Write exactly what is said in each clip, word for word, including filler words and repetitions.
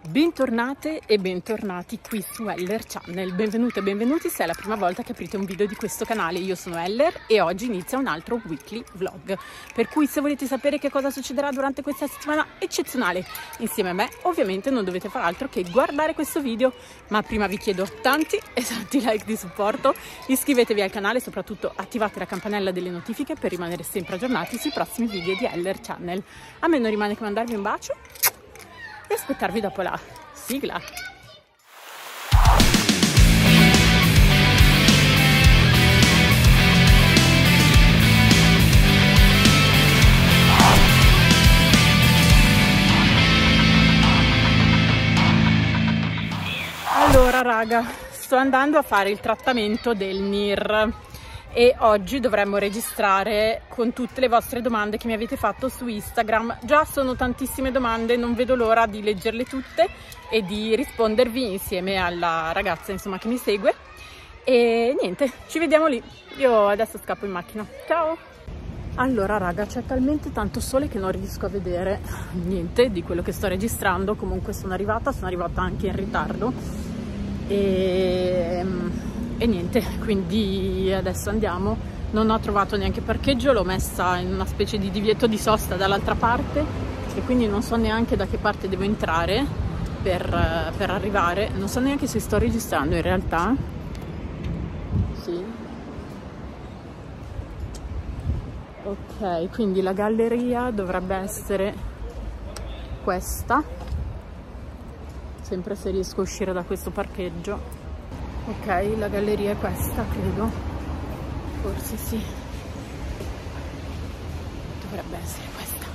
Bentornate e bentornati qui su Eller Channel, benvenute e benvenuti se è la prima volta che aprite un video di questo canale. Io sono Eller e oggi inizia un altro weekly vlog, per cui se volete sapere che cosa succederà durante questa settimana eccezionale insieme a me, ovviamente non dovete fare altro che guardare questo video. Ma prima vi chiedo tanti e tanti like di supporto, iscrivetevi al canale e soprattutto attivate la campanella delle notifiche per rimanere sempre aggiornati sui prossimi video di Eller Channel. A me non rimane che mandarvi un bacio e aspettarvi dopo la sigla. Allora raga, sto andando a fare il trattamento del N I R e oggi dovremmo registrare con tutte le vostre domande che mi avete fatto su Instagram. Già sono tantissime domande, non vedo l'ora di leggerle tutte e di rispondervi insieme alla ragazza insomma che mi segue. E niente, ci vediamo lì. Io adesso scappo in macchina. Ciao! Allora raga, c'è talmente tanto sole che non riesco a vedere niente di quello che sto registrando. Comunque sono arrivata, sono arrivata anche in ritardo e... E niente, quindi adesso andiamo. Non ho trovato neanche parcheggio, l'ho messa in una specie di divieto di sosta dall'altra parte e quindi non so neanche da che parte devo entrare per, per arrivare. Non so neanche se sto registrando in realtà. Sì. Ok, quindi la galleria dovrebbe essere questa, sempre se riesco a uscire da questo parcheggio. Ok, la galleria è questa, credo. Forse sì. Dovrebbe essere questa.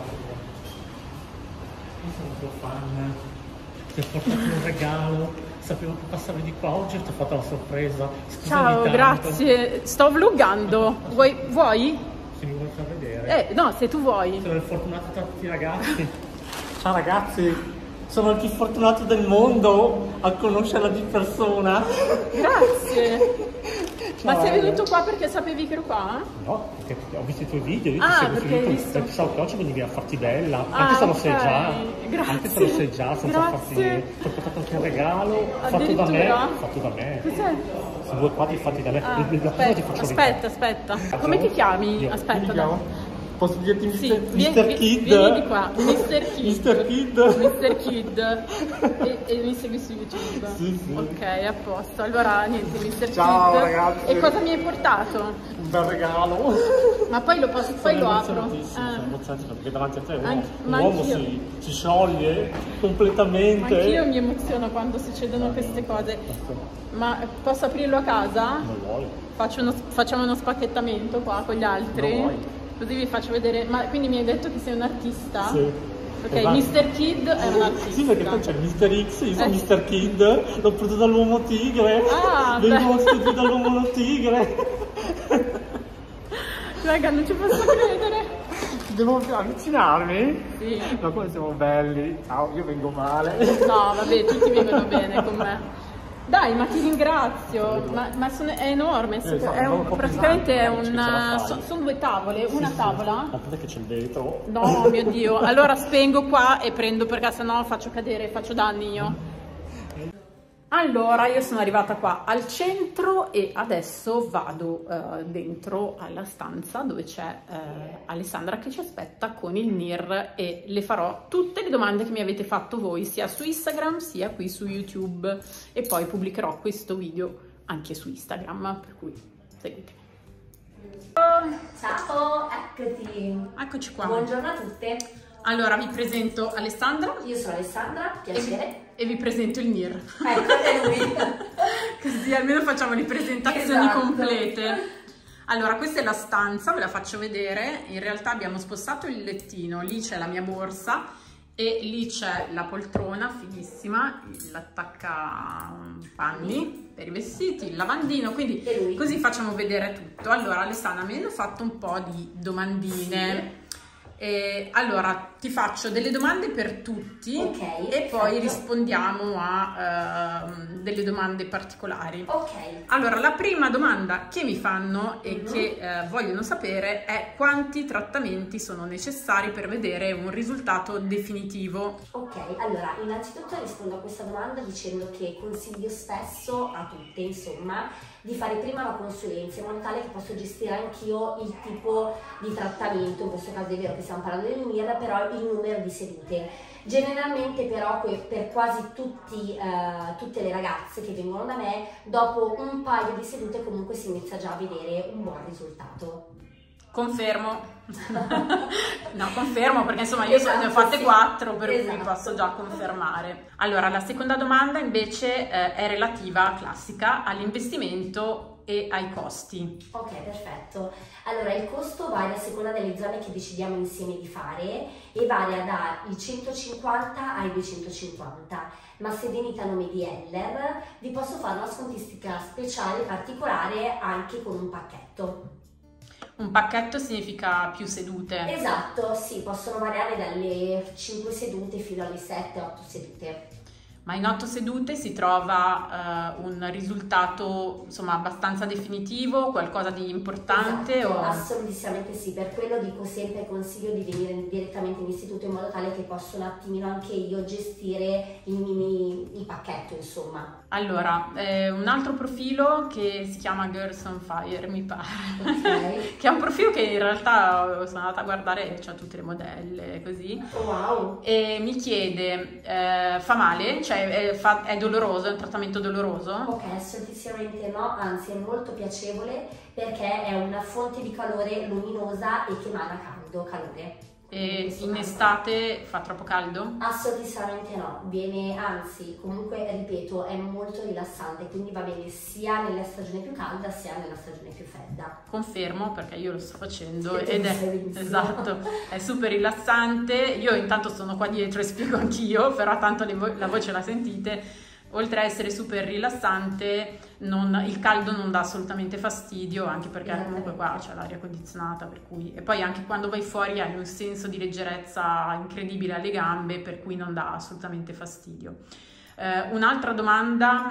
Io sono un tuo fan. Ti ho portato un regalo. Sapevo che passavi di qua oggi e ti ho fatto la sorpresa. Scusami Ciao, tanto. grazie. Sto vloggando. Vuoi? Vuoi? Se mi vuoi far vedere. Eh, no, se tu vuoi. Sono il fortunato tra tutti i ragazzi. Ciao ragazzi. Sono il più fortunato del mondo a conoscerla di persona. Grazie. Ciao, Ma sei Ale. venuto qua perché sapevi che ero qua? No, perché ho visto i tuoi video, io ti Ah, seguo perché su hai YouTube, visto? pensavo che oggi venivi a farti bella, Ah, anche se lo ok. sei già, Grazie. anche se lo sei già, senza farti Grazie. niente. Ti ho portato anche un regalo, fatto da me, Addirittura? fatto da me. Cos'è? Sono due quadri fatti da me, Ah, la prima ti aspetta, faccio aspetta, aspetta. Come ti chiami? Io. Aspetta, Mi dai. chiamo? Posso dirti mister Sì, vieni, mister vieni- Kid? vieni di qua, mister Kid. mister Kid. mister Kid. E, e mi segui su YouTube? Sì, sì. Ok, a posto. Allora, niente, mister Ciao, Kid. ragazzi. E cosa mi hai portato? Un bel regalo. Ma poi lo posso, poi Sono lo apro. emozionatissimo, Ah. sono emozionatissimo, perché davanti a te uno, Anche- un ma uomo anch'io. si, si scioglie completamente. Anch'io mi emoziono quando succedono queste cose. Ma posso aprirlo a casa? Non vuoi? Faccio uno- facciamo uno spacchettamento qua con gli altri? Non vuoi? Così vi faccio vedere. Ma quindi mi hai detto che sei un artista? Sì. Ok, Esatto. mister Kid è un artista. Sì, perché poi c'è il mister X, io sono Eh. mister Kid, l'ho preso dall'uomo tigre, Ah, vengo beh. ospite dall'uomo tigre. Raga, non ci posso credere. Devo avvicinarmi? Sì. Ma come siamo belli. Ciao, io vengo male. No, vabbè, tutti vengono bene con me. Dai, ma ti ringrazio. Ma, ma sono, è enorme. Eh, so, è un- un po' praticamente è pesante, ma ce la un. fai. so- sono due tavole, una Sì, sì. tavola. Aspetta che c'è il vetro. No, mio Dio. Allora spengo qua e prendo perché sennò faccio cadere, faccio danni io. Allora, io sono arrivata qua al centro e adesso vado eh, dentro alla stanza dove c'è eh, Alessandra che ci aspetta con il N I R e le farò tutte le domande che mi avete fatto voi, sia su Instagram sia qui su YouTube, e poi pubblicherò questo video anche su Instagram, per cui seguitemi. Ciao, eccoti. Eccoci qua. Buongiorno a tutte. Allora, vi presento Alessandra Io sono Alessandra, piacere. e vi presento il N I R. Ecco, è lui. Così almeno facciamo le presentazioni Esatto. complete. Allora, questa è la stanza, ve la faccio vedere. In realtà abbiamo spostato il lettino, lì c'è la mia borsa e lì c'è la poltrona fighissima, l'attaccapanni per i vestiti, il lavandino, quindi E lui. così facciamo vedere tutto. Allora, Alessandra, mi hanno fatto un po' di domandine. Sì. E allora, ti faccio delle domande per tutti, Ok, e poi perfetto. rispondiamo a ehm, delle domande particolari. Ok. Allora, la prima domanda che mi fanno e Mhm. che eh, vogliono sapere è quanti trattamenti sono necessari per vedere un risultato definitivo. Ok, allora innanzitutto rispondo a questa domanda dicendo che consiglio spesso a tutte, insomma, di fare prima la consulenza in modo tale che posso gestire anch'io il tipo di trattamento. In questo caso è vero che stiamo parlando di Lumir, però il numero di sedute. Generalmente però que- per quasi tutti, eh, tutte le ragazze che vengono da me, dopo un paio di sedute comunque si inizia già a vedere un buon risultato. Confermo. No, confermo perché insomma io Esatto, ne ho fatte sì. quattro, per cui Esatto. posso già confermare. Allora, la seconda domanda invece eh, è relativa, classica, all'investimento e ai costi. Ok, perfetto. Allora, il costo varia a seconda delle zone che decidiamo insieme di fare e varia dai centocinquanta ai duecentocinquanta, ma se venite a nome di Heller vi posso fare una scontistica speciale particolare anche con un pacchetto. Un pacchetto significa più sedute. Esatto, sì, possono variare dalle cinque sedute fino alle sette otto sedute. Ma in otto sedute si trova eh, un risultato insomma abbastanza definitivo, qualcosa di importante? Esatto, o... Assolutamente sì, per quello dico sempre consiglio di venire direttamente in istituto in modo tale che posso un attimino anche io gestire il mini il pacchetto, insomma. Allora, eh, un altro profilo che si chiama Girls on Fire, mi pare, Ok. che è un profilo che in realtà sono andata a guardare, c'ha tutte le modelle, così, Wow. e mi chiede, eh, fa male? Cioè è, fa- è doloroso, è un trattamento doloroso? Ok, assolutamente no, anzi è molto piacevole perché è una fonte di calore luminosa e che emana caldo, calore. E questo in caso. estate fa troppo caldo? Assolutamente no, viene, anzi, comunque ripeto, è molto rilassante, quindi va bene sia nella stagione più calda sia nella stagione più fredda. Confermo perché io lo sto facendo Sì, ed è, sai benissimo. esatto, è super rilassante. Io intanto sono qua dietro e spiego anch'io, però tanto le vo- la voce la sentite. Oltre a essere super rilassante, non- il caldo non dà assolutamente fastidio, anche perché comunque qua c'è l'aria condizionata, per cui... E poi anche quando vai fuori hai un senso di leggerezza incredibile alle gambe, per cui non dà assolutamente fastidio. Eh, un'altra domanda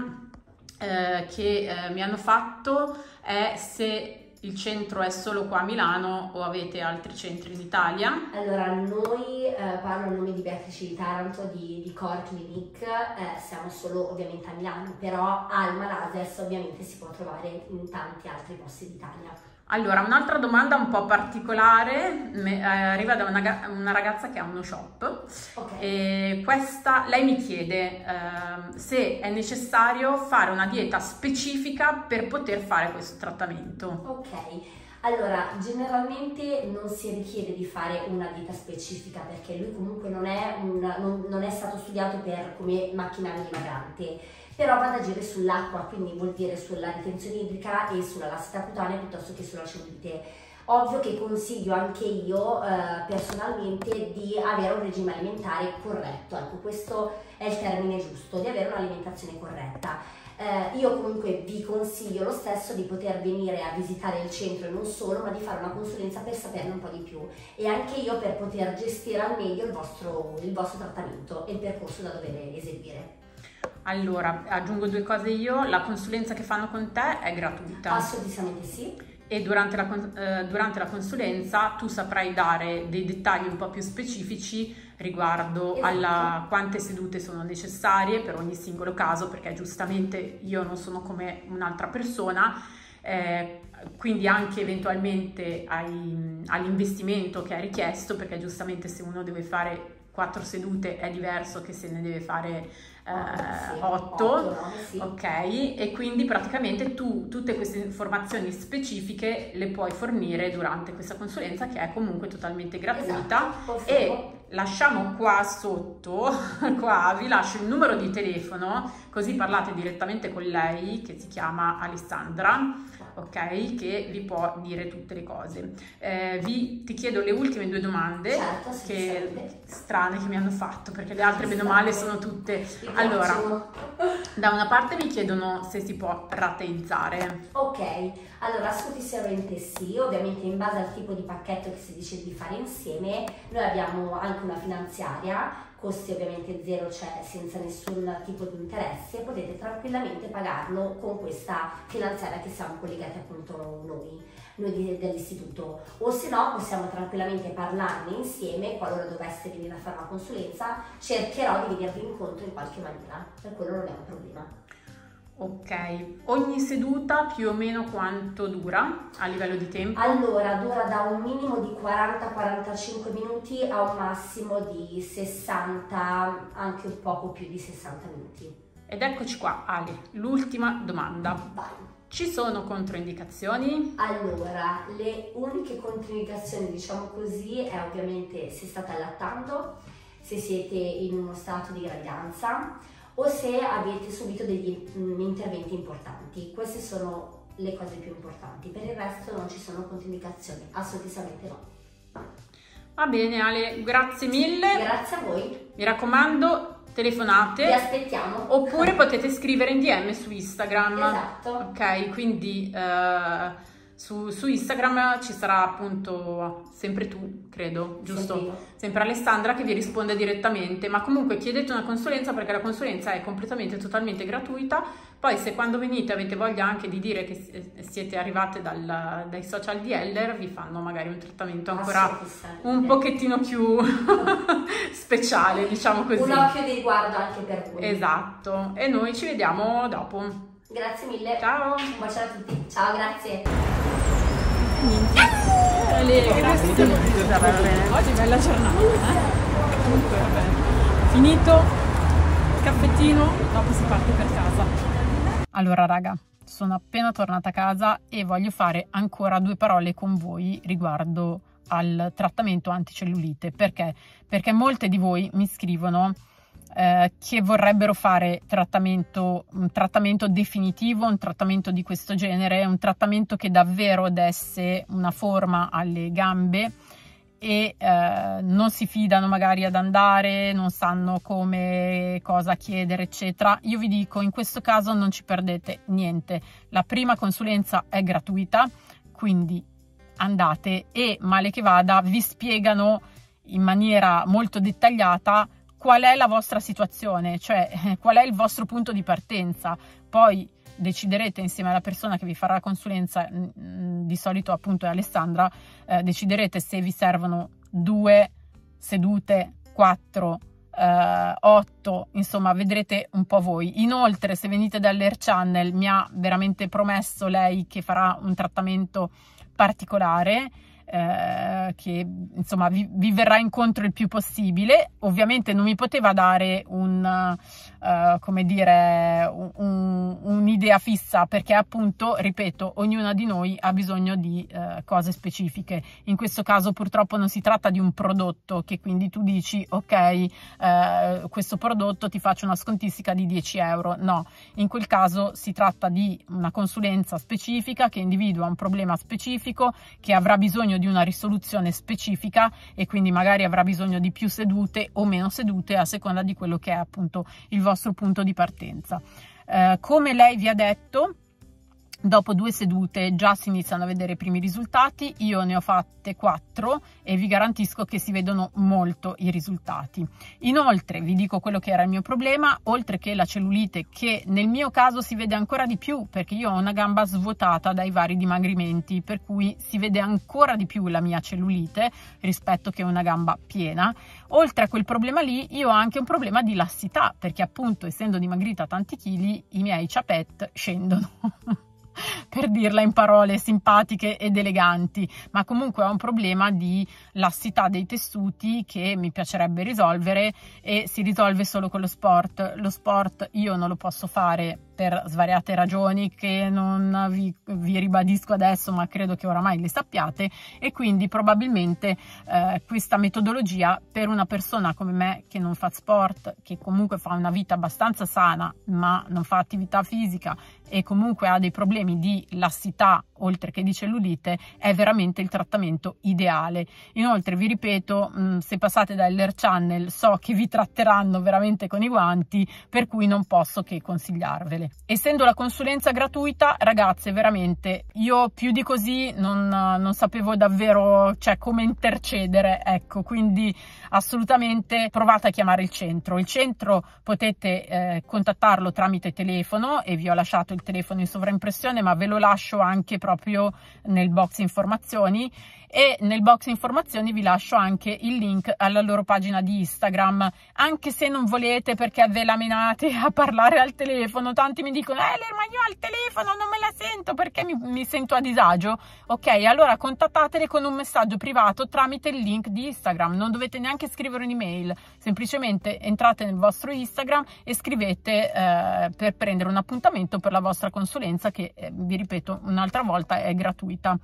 eh, che eh, mi hanno fatto è se il centro è solo qua a Milano o avete altri centri in Italia. Allora, noi, eh, parlo a nome di Beatrice di Taranto, di, di Core Clinic, eh, siamo solo ovviamente a Milano, però Alma Lasers ovviamente si può trovare in tanti altri posti d'Italia. Allora, un'altra domanda un po' particolare me- eh, arriva da una, ga- una ragazza che ha uno shop. Ok. E questa, lei mi chiede ehm, se è necessario fare una dieta specifica per poter fare questo trattamento. Ok, allora generalmente non si richiede di fare una dieta specifica perché lui comunque non è, un, non, non è stato studiato per come macchinario dimagrante, però va ad agire sull'acqua, quindi vuol dire sulla ritenzione idrica e sulla lassità cutanea piuttosto che sulla cellulite. Ovvio che consiglio anche io eh, personalmente di avere un regime alimentare corretto, ecco questo è il termine giusto, di avere un'alimentazione corretta. Eh, io comunque vi consiglio lo stesso di poter venire a visitare il centro e non solo, ma di fare una consulenza per saperne un po' di più e anche io per poter gestire al meglio il vostro, il vostro trattamento e il percorso da dover eseguire. Allora, aggiungo due cose io, la consulenza che fanno con te è gratuita. Assolutamente sì. E durante la, con- eh, durante la consulenza tu saprai dare dei dettagli un po' più specifici riguardo Esatto. alla quante sedute sono necessarie per ogni singolo caso, perché giustamente io non sono come un'altra persona, eh, quindi anche eventualmente ai- all'investimento che è richiesto, perché giustamente se uno deve fare quattro sedute è diverso che se ne deve fare Sì, otto, otto, nove, sì. ok? E quindi praticamente tu tutte queste informazioni specifiche le puoi fornire durante questa consulenza che è comunque totalmente gratuita. Esatto, confermo. E lasciamo qua sotto, qua vi lascio il numero di telefono così parlate direttamente con lei che si chiama Alessandra, ok? Che vi può dire tutte le cose. Eh, vi, ti chiedo le ultime due domande, Certo, che assolutamente. strane che mi hanno fatto perché le altre bene o male sono tutte... Vi Allora, piacciono? Da una parte mi chiedono se si può rateizzare. Ok, allora assolutamente sì, ovviamente in base al tipo di pacchetto che si decide di fare insieme, noi abbiamo anche una finanziaria, costi ovviamente zero, cioè senza nessun tipo di interesse, potete tranquillamente pagarlo con questa finanziaria che siamo collegati appunto noi, noi dell'istituto, o se no possiamo tranquillamente parlarne insieme. Qualora dovesse venire a fare una consulenza cercherò di venirvi incontro in qualche maniera, per quello non è un problema. Ok, ogni seduta più o meno quanto dura a livello di tempo? Allora, dura da un minimo di quaranta quarantacinque minuti a un massimo di sessanta, anche un poco più di sessanta minuti. Ed eccoci qua, Ali, l'ultima domanda. Vai. Ci sono controindicazioni? Allora, le uniche controindicazioni, diciamo così, è ovviamente se state allattando, se siete in uno stato di gravidanza o se avete subito degli interventi importanti. Queste sono le cose più importanti. Per il resto non ci sono controindicazioni, assolutamente no. Va bene Ale, grazie mille. Grazie a voi. Mi raccomando, telefonate. Vi aspettiamo. Oppure potete scrivere in D M su Instagram. Esatto. Ok, quindi eh, su, su Instagram ci sarà appunto sempre tu, credo, giusto? Sempre io. Sempre Alessandra che vi risponde direttamente, ma comunque chiedete una consulenza perché la consulenza è completamente, totalmente gratuita. Poi se quando venite avete voglia anche di dire che siete arrivate dal, dai social di Heller, vi fanno magari un trattamento ancora un pochettino più speciale, diciamo così. Un occhio di riguardo anche per voi. Esatto, e noi ci vediamo dopo. Grazie mille. Ciao. Un bacione a tutti. Ciao, grazie. Ale, grazie. Va bene. Oggi è bella giornata, eh? Comunque, vabbè. Finito il caffettino, dopo si parte per casa. Allora raga, sono appena tornata a casa e voglio fare ancora due parole con voi riguardo al trattamento anticellulite. Perché? Perché molte di voi mi scrivono eh, che vorrebbero fare trattamento, un trattamento definitivo, un trattamento di questo genere, un trattamento che davvero desse una forma alle gambe e eh, non si fidano magari ad andare, non sanno come, cosa chiedere eccetera. Io vi dico, in questo caso non ci perdete niente, la prima consulenza è gratuita, quindi andate e male che vada vi spiegano in maniera molto dettagliata qual è la vostra situazione, cioè qual è il vostro punto di partenza. Poi deciderete insieme alla persona che vi farà la consulenza, di solito appunto è Alessandra, eh, deciderete se vi servono due sedute, quattro, eh, otto, insomma vedrete un po' voi. Inoltre se venite dall'Hair Channel mi ha veramente promesso lei che farà un trattamento particolare, Eh, che insomma vi, vi verrà incontro il più possibile. Ovviamente non mi poteva dare un uh, come dire un, un'idea fissa, perché appunto, ripeto, ognuna di noi ha bisogno di uh, cose specifiche. In questo caso purtroppo non si tratta di un prodotto che quindi tu dici ok, uh, questo prodotto ti faccio una scontistica di dieci euro. No, in quel caso si tratta di una consulenza specifica che individua un problema specifico, che avrà bisogno di una risoluzione specifica e quindi magari avrà bisogno di più sedute o meno sedute a seconda di quello che è appunto il vostro punto di partenza. Eh, come lei vi ha detto, dopo due sedute già si iniziano a vedere i primi risultati. Io ne ho fatte quattro e vi garantisco che si vedono molto i risultati. Inoltre vi dico quello che era il mio problema: oltre che la cellulite, che nel mio caso si vede ancora di più perché io ho una gamba svuotata dai vari dimagrimenti, per cui si vede ancora di più la mia cellulite rispetto che una gamba piena. Oltre a quel problema lì io ho anche un problema di lassità, perché appunto essendo dimagrita tanti chili i miei ciapette scendono. Per dirla in parole simpatiche ed eleganti, ma comunque ho un problema di lassità dei tessuti che mi piacerebbe risolvere, e si risolve solo con lo sport. Lo sport io non lo posso fare per svariate ragioni che non vi, vi ribadisco adesso, ma credo che oramai le sappiate, e quindi probabilmente eh, questa metodologia per una persona come me che non fa sport, che comunque fa una vita abbastanza sana ma non fa attività fisica e comunque ha dei problemi di lassità oltre che di cellulite, è veramente il trattamento ideale. Inoltre vi ripeto, mh, se passate da Heller Channel so che vi tratteranno veramente con i guanti, per cui non posso che consigliarvele. Essendo la consulenza gratuita, ragazze, veramente io più di così non, non sapevo davvero, cioè, come intercedere, ecco, quindi assolutamente provate a chiamare il centro. Il centro potete eh, contattarlo tramite telefono, e vi ho lasciato il telefono in sovraimpressione, ma ve lo lascio anche proprio nel box informazioni, e nel box informazioni vi lascio anche il link alla loro pagina di Instagram, anche se non volete, perché ve la menate a parlare al telefono. Tanti mi dicono: eh, ma io al telefono non me la sento perché mi, mi sento a disagio. Ok, allora contattatele con un messaggio privato tramite il link di Instagram, non dovete neanche scrivere un'email, semplicemente entrate nel vostro Instagram e scrivete eh, per prendere un appuntamento per la vostra consulenza, che eh, vi ripeto un'altra volta è gratuita.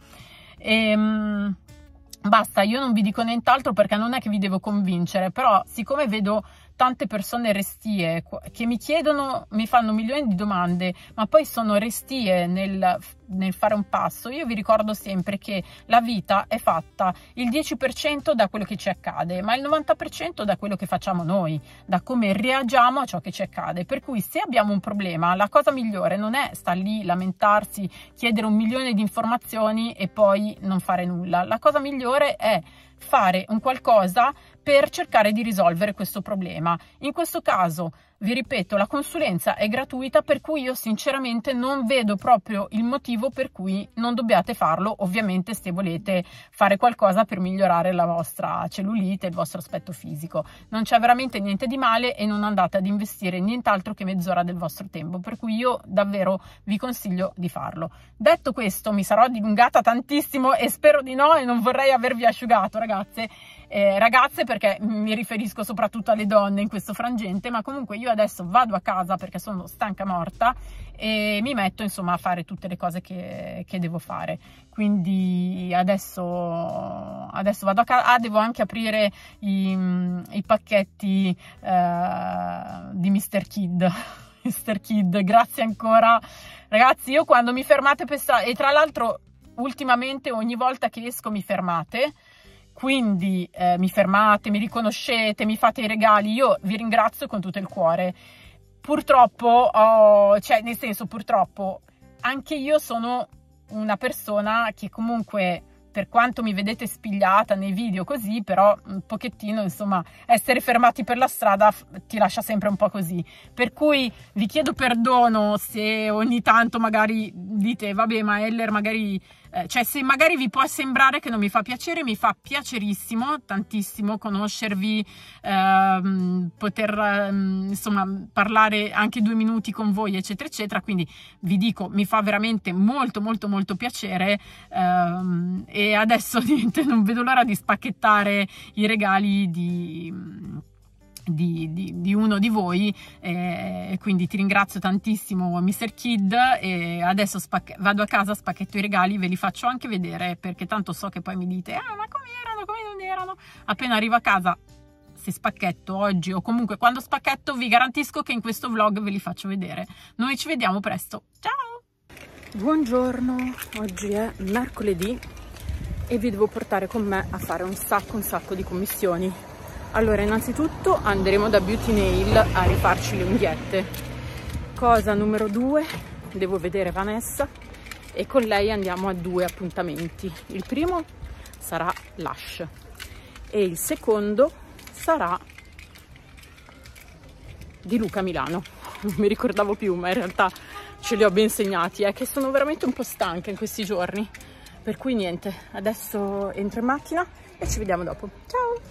E, um, basta, io non vi dico nient'altro perché non è che vi devo convincere, però siccome vedo tante persone restie che mi chiedono, mi fanno milioni di domande, ma poi sono restie nel, nel fare un passo, io vi ricordo sempre che la vita è fatta il dieci per cento da quello che ci accade, ma il novanta per cento da quello che facciamo noi, da come reagiamo a ciò che ci accade. Per cui se abbiamo un problema, la cosa migliore non è star lì, lamentarsi, chiedere un milione di informazioni e poi non fare nulla. La cosa migliore è fare un qualcosa per cercare di risolvere questo problema. In questo caso, vi ripeto, la consulenza è gratuita, per cui io sinceramente non vedo proprio il motivo per cui non dobbiate farlo, ovviamente se volete fare qualcosa per migliorare la vostra cellulite, il vostro aspetto fisico. Non c'è veramente niente di male e non andate ad investire nient'altro che mezz'ora del vostro tempo, per cui io davvero vi consiglio di farlo. Detto questo, mi sarò dilungata tantissimo e spero di no, e non vorrei avervi asciugato, ragazze. Eh, ragazze, perché mi riferisco soprattutto alle donne in questo frangente, ma comunque io adesso vado a casa perché sono stanca morta e mi metto insomma a fare tutte le cose che, che devo fare. Quindi adesso, adesso vado a casa. Ah, devo anche aprire i, i pacchetti eh, di mister Kid. mister Kid, grazie ancora ragazzi. Io quando mi fermate per strada, e tra l'altro ultimamente ogni volta che esco mi fermate, quindi eh, mi fermate, mi riconoscete, mi fate i regali, io vi ringrazio con tutto il cuore. Purtroppo, oh, cioè nel senso purtroppo, anche io sono una persona che comunque, per quanto mi vedete spigliata nei video così, però un pochettino, insomma, essere fermati per la strada ti lascia sempre un po' così. Per cui vi chiedo perdono se ogni tanto magari dite, vabbè, ma Heller magari... Eh, cioè, se magari vi può sembrare che non mi fa piacere, mi fa piacerissimo, tantissimo, conoscervi, ehm, poter, ehm, insomma, parlare anche due minuti con voi, eccetera, eccetera. Quindi vi dico, mi fa veramente molto, molto, molto piacere. Ehm, e adesso, niente, non vedo l'ora di spacchettare i regali di... Di, di, di uno di voi, e eh, quindi ti ringrazio tantissimo mister Kid, e adesso vado a casa, spacchetto i regali, ve li faccio anche vedere perché tanto so che poi mi dite ah ma come erano, come non erano. Appena arrivo a casa, se spacchetto oggi o comunque quando spacchetto, vi garantisco che in questo vlog ve li faccio vedere. Noi ci vediamo presto, ciao! Buongiorno, oggi è mercoledì e vi devo portare con me a fare un sacco un sacco di commissioni. Allora, innanzitutto andremo da Beauty Nail a rifarci le unghiette. Cosa numero due, devo vedere Vanessa e con lei andiamo a due appuntamenti. Il primo sarà Lush e il secondo sarà di Luca Milano. Non mi ricordavo più, ma in realtà ce li ho ben segnati, è che sono veramente un po' stanca in questi giorni. Per cui niente, adesso entro in macchina e ci vediamo dopo. Ciao!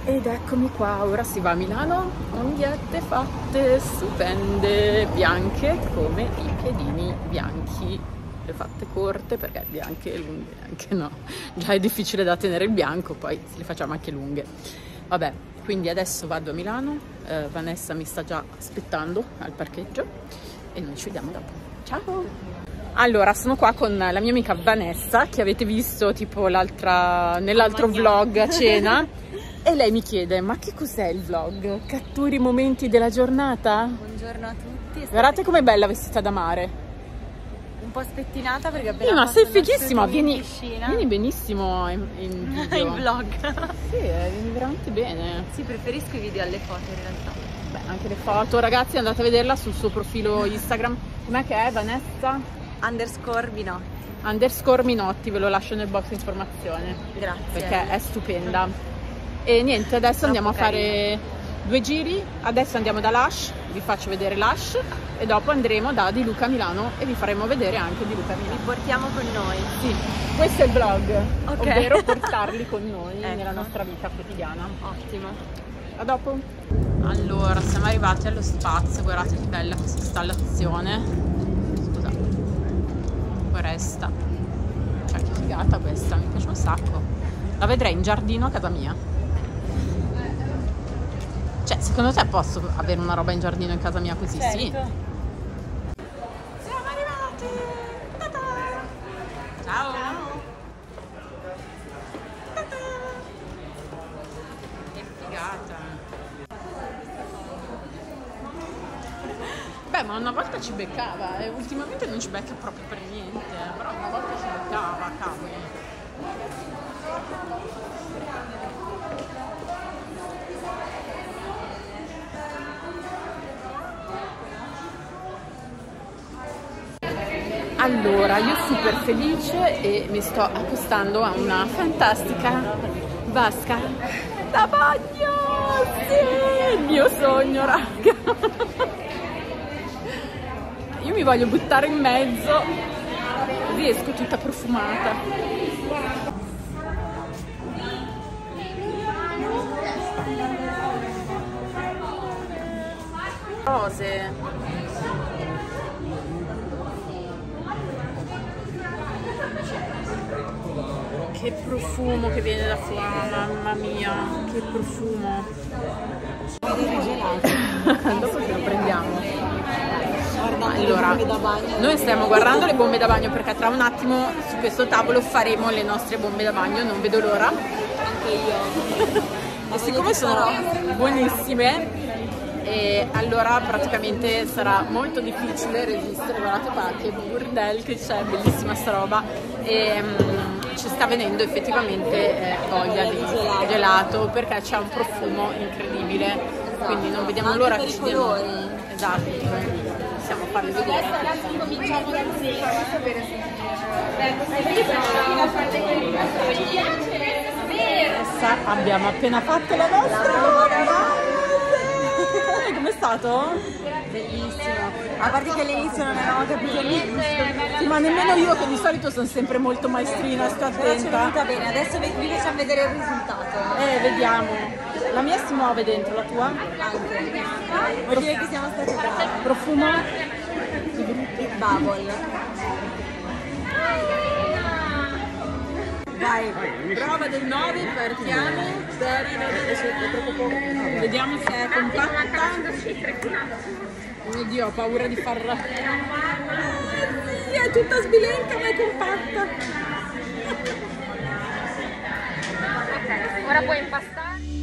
Ed eccomi qua, ora si va a Milano, unghiette fatte stupende, bianche come i piedini bianchi, le fatte corte perché bianche e lunghe anche no, già è difficile da tenere il bianco, poi le facciamo anche lunghe. Vabbè, quindi adesso vado a Milano, eh, Vanessa mi sta già aspettando al parcheggio e noi ci vediamo dopo. Ciao! Allora, sono qua con la mia amica Vanessa, che avete visto tipo l'altra nell'altro vlog a cena, e lei mi chiede, ma che cos'è il vlog? Catturi i momenti della giornata? Buongiorno a tutti. Guardate com'è bella vestita da mare. Un po' spettinata perché abbiamo Sì, ma sei fighissima, vieni, piscina. vieni benissimo in, in video. In vlog. Sì, vieni veramente bene. Sì, preferisco i video alle foto in realtà. Beh, anche le foto, ragazzi, andate a vederla sul suo profilo Instagram. Com'è che è, Vanessa? Underscore Minotti. Underscore Minotti, ve lo lascio nel box informazione. Grazie. Perché è stupenda. E niente, adesso Troppo andiamo a fare due giri. Adesso andiamo da Lush, vi faccio vedere Lush, e dopo andremo da Di Luca Milano e vi faremo vedere anche Di Luca Milano. Li portiamo con noi. Sì, questo è il vlog, Ok. ovvero portarli con noi Ecco. nella nostra vita quotidiana. Ottimo. A dopo. Allora, siamo arrivati allo spazio, guardate che bella questa installazione. Foresta, cioè che figata questa, mi piace un sacco, la vedrei in giardino a casa mia. Cioè, secondo te posso avere una roba in giardino in casa mia così? Certo. Sì. Siamo arrivati! Ta-ta! Ciao! Ta-ta! Che figata! Beh, ma una volta ci beccava e ultimamente non ci becca proprio per niente, però una volta ci beccava, cavoli. Allora, io super felice e mi sto accostando a una fantastica vasca da bagno! Sì, il mio sogno, raga! Io mi voglio buttare in mezzo, così esco tutta profumata. Rose. Che profumo che viene da qua, mamma mia, che profumo. Dopo ce lo prendiamo. Allora, noi stiamo guardando le bombe da bagno perché tra un attimo su questo tavolo faremo le nostre bombe da bagno, non vedo l'ora. Anche io. E siccome sono buonissime, e allora praticamente sarà molto difficile resistere. Guardate qua che burdel che c'è, bellissima sta roba, e um, ci sta venendo effettivamente eh, voglia di gelato. gelato perché c'è un profumo incredibile, esatto. Quindi non vediamo anche l'ora per che i ci diano. colori. Esatto, possiamo farli vedere. Cominciamo da Adesso abbiamo appena fatto la nostra. Com'è stato? Bellissimo. A parte che all'inizio non avevamo capito niente. Sì, ma nemmeno io, che di solito sono sempre molto maestrina, sto Però ci è attenta. venuta bene. Adesso vi vi facciamo vedere il risultato. Eh, vediamo. La mia si muove dentro, la tua? Anche. Vuol dire che siamo stati bravi. Profumo? Il bubble. Vai, prova del nove, partiamo. Vediamo se è compatta. Oh mio Dio, ho paura di farla. Sì, è tutta sbilenca ma è compatta. Ora puoi impastare.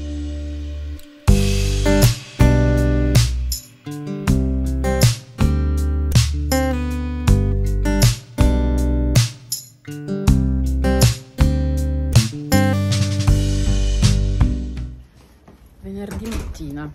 Venerdì mattina,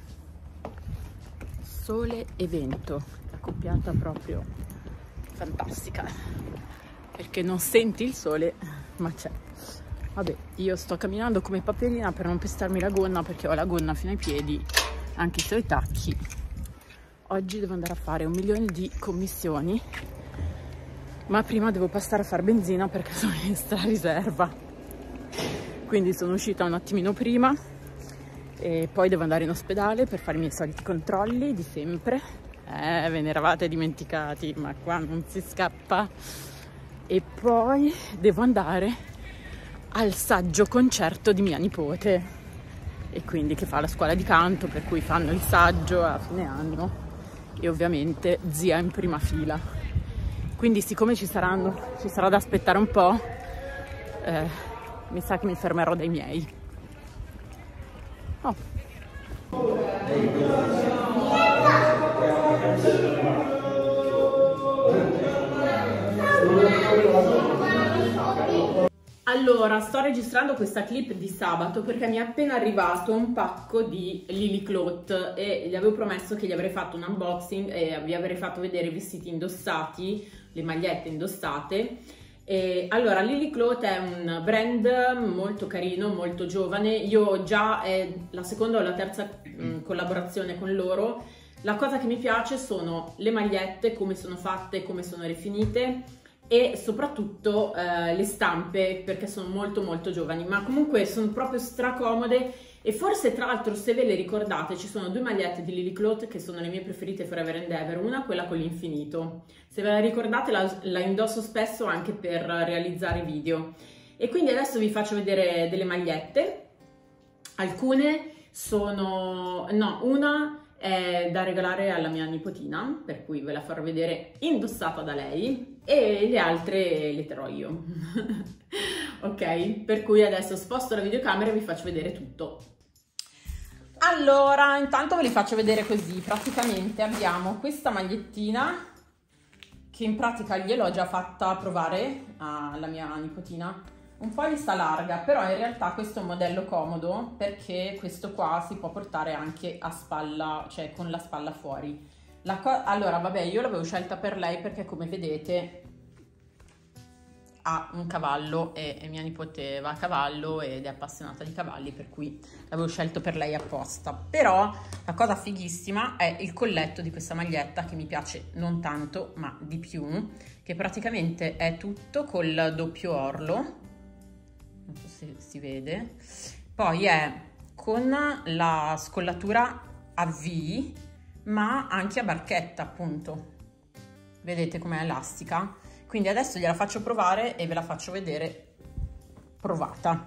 sole e vento, accoppiata proprio fantastica, perché non senti il sole ma c'è. Vabbè, io sto camminando come Paperina per non pestarmi la gonna, perché ho la gonna fino ai piedi, anche se ho i tacchi. Oggi devo andare a fare un milione di commissioni, ma prima devo passare a fare benzina perché sono in stra riserva, quindi sono uscita un attimino prima e poi devo andare in ospedale per fare i miei soliti controlli di sempre. Eh, ve ne eravate dimenticati, ma qua non si scappa. E poi devo andare al saggio concerto di mia nipote, e quindi che fa la scuola di canto, per cui fanno il saggio a fine anno e ovviamente zia in prima fila. Quindi siccome ci saranno, ci sarà da aspettare un po', eh, mi sa che mi fermerò dai miei. Oh. Allora, sto registrando questa clip di sabato perché mi è appena arrivato un pacco di Lily Cloth e gli avevo promesso che gli avrei fatto un unboxing e vi avrei fatto vedere i vestiti indossati, le magliette indossate. E allora, Lily Cloth è un brand molto carino, molto giovane. Io già è la seconda o la terza mh, collaborazione con loro. La cosa che mi piace sono le magliette, come sono fatte, come sono rifinite, e soprattutto eh, le stampe, perché sono molto molto giovani, ma comunque sono proprio stracomode. E forse, tra l'altro, se ve le ricordate, ci sono due magliette di Lily Cloth che sono le mie preferite forever and ever. Una, quella con l'infinito, se ve la ricordate, la, la indosso spesso anche per realizzare video. E quindi adesso vi faccio vedere delle magliette. Alcune sono, no, una è da regalare alla mia nipotina, per cui ve la farò vedere indossata da lei, e le altre le terrò io. Ok, per cui adesso sposto la videocamera e vi faccio vedere tutto. Allora, intanto ve li faccio vedere così. Praticamente abbiamo questa magliettina che in pratica gliel'ho già fatta provare alla mia nipotina. Un po' gli sta larga, però in realtà questo è un modello comodo perché questo qua si può portare anche a spalla, cioè con la spalla fuori. La allora, vabbè, io l'avevo scelta per lei perché, come vedete, ha un cavallo e, e mia nipote va a cavallo ed è appassionata di cavalli, per cui l'avevo scelto per lei apposta. Però la cosa fighissima è il colletto di questa maglietta, che mi piace non tanto ma di più, che praticamente è tutto col doppio orlo, non so se si vede, poi è con la scollatura a V ma anche a barchetta, appunto, vedete com'è elastica. Quindi adesso gliela faccio provare e ve la faccio vedere provata.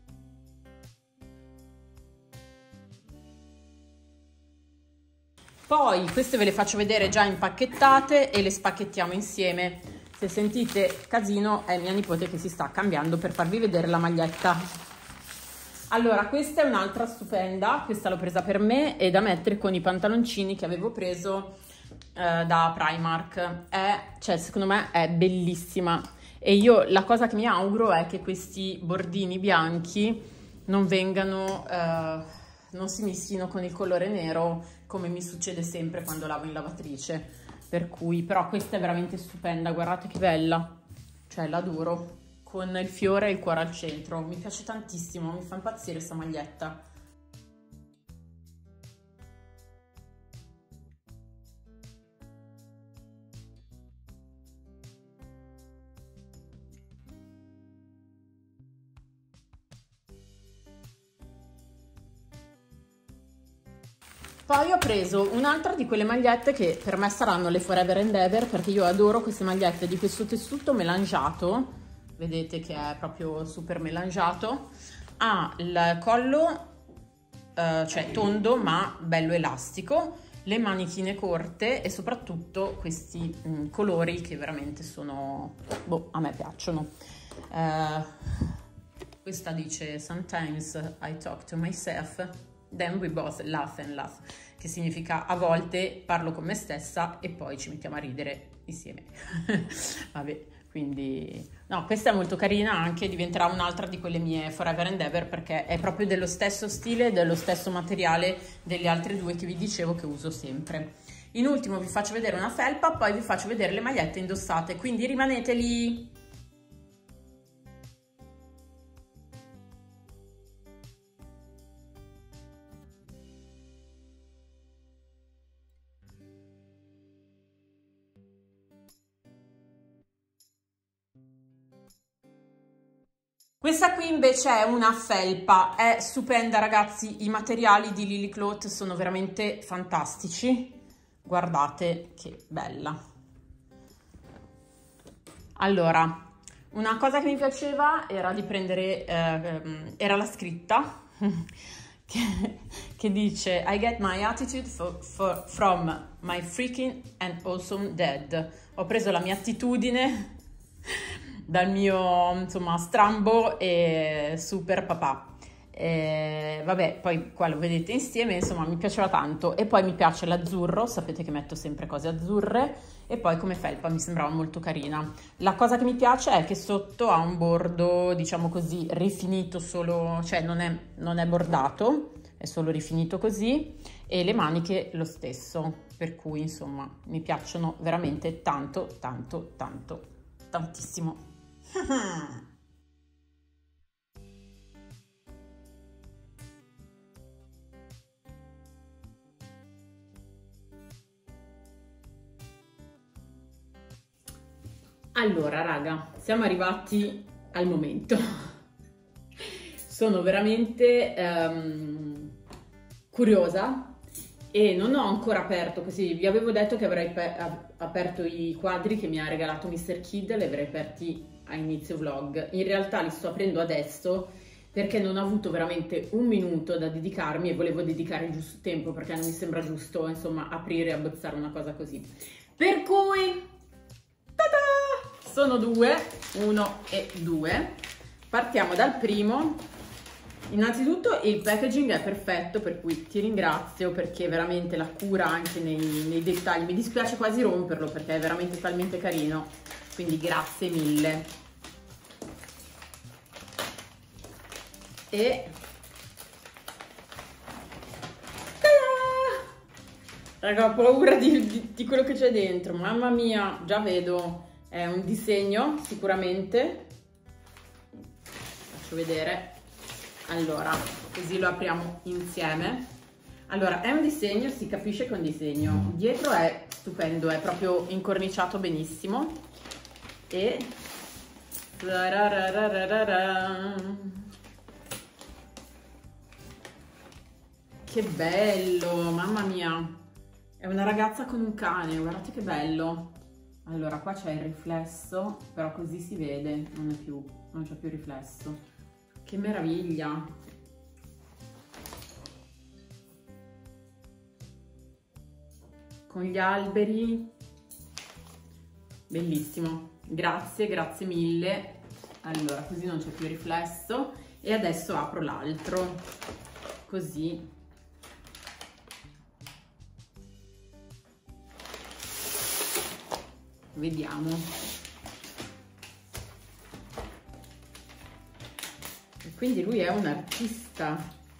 Poi queste ve le faccio vedere già impacchettate e le spacchettiamo insieme. Se sentite casino è mia nipote che si sta cambiando per farvi vedere la maglietta. Allora, questa è un'altra stupenda, questa l'ho presa per me e da mettere con i pantaloncini che avevo preso da Primark. È, cioè, secondo me è bellissima, e io la cosa che mi auguro è che questi bordini bianchi non vengano eh, non si mischino con il colore nero, come mi succede sempre quando lavo in lavatrice. Per cui, però, questa è veramente stupenda, guardate che bella, cioè l'adoro, con il fiore e il cuore al centro. Mi piace tantissimo, mi fa impazzire questa maglietta. Poi ho preso un'altra di quelle magliette che per me saranno le forever and ever, perché io adoro queste magliette di questo tessuto melangiato, vedete che è proprio super melangiato, ha il collo eh, cioè tondo ma bello elastico, le manichine corte e soprattutto questi mh, colori che veramente sono, boh, a me piacciono. Eh, questa dice "Sometimes I talk to myself, then we both laugh and laugh", che significa a volte parlo con me stessa e poi ci mettiamo a ridere insieme. Vabbè, quindi no, questa è molto carina, anche diventerà un'altra di quelle mie forever and ever, perché è proprio dello stesso stile, dello stesso materiale delle altre due che vi dicevo che uso sempre. In ultimo vi faccio vedere una felpa, poi vi faccio vedere le magliette indossate, quindi rimanete lì. Questa qui invece è una felpa, è stupenda ragazzi, i materiali di Lily Cloth sono veramente fantastici, guardate che bella. Allora, una cosa che mi piaceva era di prendere, eh, era la scritta che, che dice I get my attitude for, for, from my freaking and awesome dad. Ho preso la mia attitudine dal mio, insomma, strambo e super papà. E, vabbè, poi qua lo vedete insieme, insomma, mi piaceva tanto. E poi mi piace l'azzurro, sapete che metto sempre cose azzurre, e poi come felpa mi sembrava molto carina. La cosa che mi piace è che sotto ha un bordo, diciamo così, rifinito solo, cioè non è, non è bordato, è solo rifinito così, e le maniche lo stesso, per cui insomma mi piacciono veramente tanto, tanto, tanto, tantissimo. Allora raga, siamo arrivati al momento. Sono veramente um, curiosa e non ho ancora aperto, così vi avevo detto che avrei aperto i quadri che mi ha regalato mister Kid, li avrei aperti a inizio vlog. In realtà li sto aprendo adesso perché non ho avuto veramente un minuto da dedicarmi e volevo dedicare il giusto tempo, perché non mi sembra giusto insomma aprire e abbozzare una cosa così. Per cui ta-da! Sono due, uno e due. Partiamo dal primo. Innanzitutto il packaging è perfetto, per cui ti ringrazio, perché veramente la cura anche nei, nei dettagli. Mi dispiace quasi romperlo perché è veramente talmente carino, quindi grazie mille. E raga, ho paura di, di, di quello che c'è dentro, mamma mia, già vedo. È un disegno sicuramente, faccio vedere. Allora, così lo apriamo insieme. Allora, è un disegno, si capisce che è un disegno. Dietro è stupendo, è proprio incorniciato benissimo. E che bello, mamma mia. È una ragazza con un cane, guardate che bello. Allora, qua c'è il riflesso, però così si vede, non è più, non c'è più riflesso. Che meraviglia! Con gli alberi, bellissimo, grazie, grazie mille. Allora, così non c'è più riflesso e adesso apro l'altro, così. Vediamo. E quindi lui è un artista.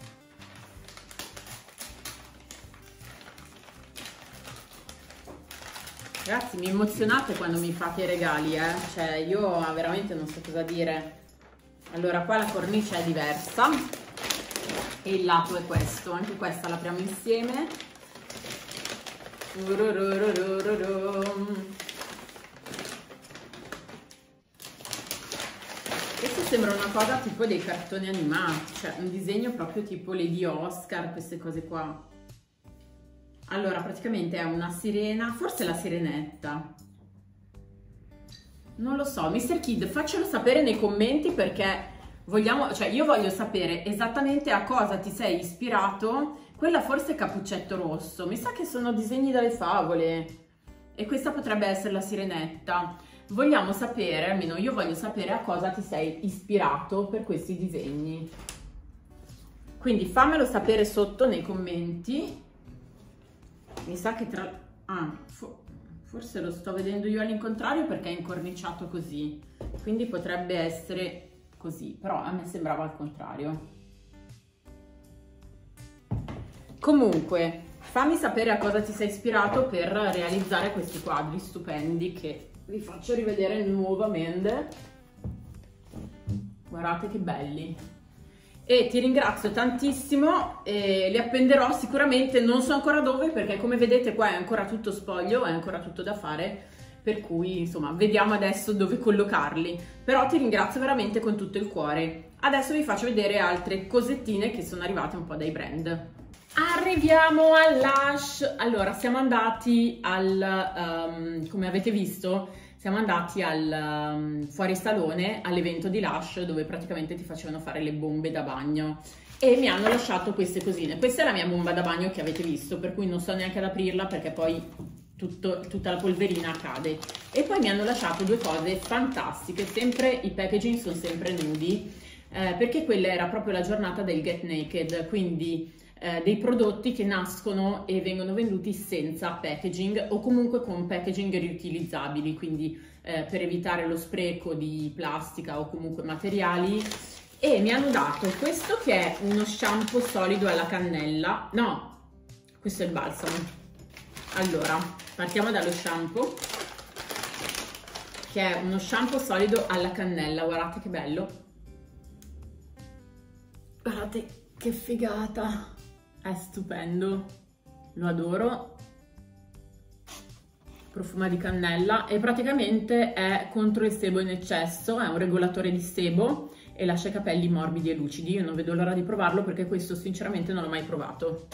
Ragazzi, mi emozionate quando mi fate i regali, eh? Cioè, io veramente non so cosa dire. Allora, qua la cornice è diversa e il lato è questo. Anche questa l'apriamo insieme. Questo sembra una cosa tipo dei cartoni animati, cioè un disegno proprio tipo Lady Oscar, queste cose qua. Allora, praticamente è una sirena, forse la sirenetta. Non lo so, mister Kid, faccelo sapere nei commenti, perché vogliamo, cioè io voglio sapere esattamente a cosa ti sei ispirato. Quella forse è Cappuccetto Rosso, mi sa che sono disegni dalle favole e questa potrebbe essere la sirenetta. Vogliamo sapere, almeno io voglio sapere a cosa ti sei ispirato per questi disegni. Quindi fammelo sapere sotto nei commenti. Mi sa che tra... Ah, fo... forse lo sto vedendo io all'incontrario perché è incorniciato così. Quindi potrebbe essere così, però a me sembrava al contrario. Comunque, fammi sapere a cosa ti sei ispirato per realizzare questi quadri stupendi che vi faccio rivedere nuovamente. Guardate che belli. E ti ringrazio tantissimo e li appenderò sicuramente, non so ancora dove perché come vedete qua è ancora tutto spoglio, è ancora tutto da fare, per cui insomma vediamo adesso dove collocarli, però ti ringrazio veramente con tutto il cuore. Adesso vi faccio vedere altre cosettine che sono arrivate un po' dai brand. Arriviamo al Lush. Allora, siamo andati al, um, come avete visto, siamo andati al um, fuorisalone, all'evento di Lush, dove praticamente ti facevano fare le bombe da bagno e mi hanno lasciato queste cosine. Questa è la mia bomba da bagno che avete visto, per cui non sto neanche ad aprirla perché poi tutto, tutta la polverina cade. E poi mi hanno lasciato due cose fantastiche, sempre i packaging sono sempre nudi, eh, perché quella era proprio la giornata del Get Naked, quindi Eh, dei prodotti che nascono e vengono venduti senza packaging o comunque con packaging riutilizzabili, quindi eh, per evitare lo spreco di plastica o comunque materiali. E mi hanno dato questo che è uno shampoo solido alla cannella, no, questo è il balsamo. Allora, partiamo dallo shampoo, che è uno shampoo solido alla cannella, guardate che bello, guardate che figata. È stupendo, lo adoro, profuma di cannella e praticamente è contro il sebo in eccesso, è un regolatore di sebo e lascia i capelli morbidi e lucidi. Io non vedo l'ora di provarlo perché questo sinceramente non l'ho mai provato.